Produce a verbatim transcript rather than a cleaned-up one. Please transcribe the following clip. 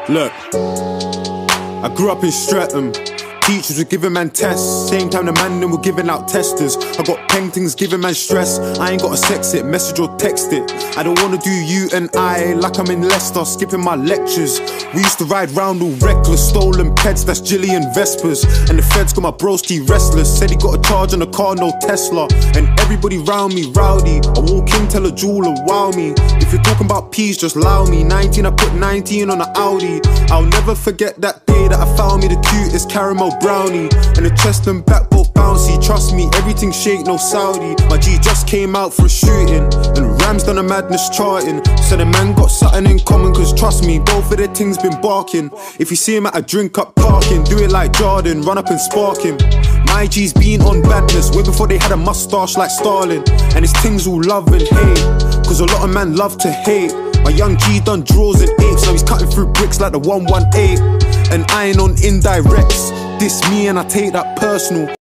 Look, I grew up in Streatham. Teachers were giving man tests, same time the man them were giving out testers. I got paintings giving man stress. I ain't gotta sex it, message or text it. I don't wanna do you and I like I'm in Leicester, skipping my lectures. We used to ride round all reckless, stolen pets, that's Gillian Vespers. And the feds got my broski restless, said he got a charge on the car, no Tesla. And everybody round me rowdy, I walk in, tell a jeweler, wow me. If you're talking about peas, just allow me. Nineteen, I put nineteen on an Audi. I'll never forget that day that I found me the cutest caramel brownie, and the chest and back both bouncy. Trust me, everything shake, no Saudi. My G just came out for a shooting, and Rams done a madness charting. So the man got something in common, cause trust me, both of their things been barking. If you see him at a drink up parking, do it like Jordan, run up and spark him. My G's been on badness way before they had a mustache like Stalin. And his things all love and hate, cause a lot of man love to hate. My young G done draws and apes, now he's cutting through bricks like the one one eight. And I ain't on indirects, diss me and I take that personal.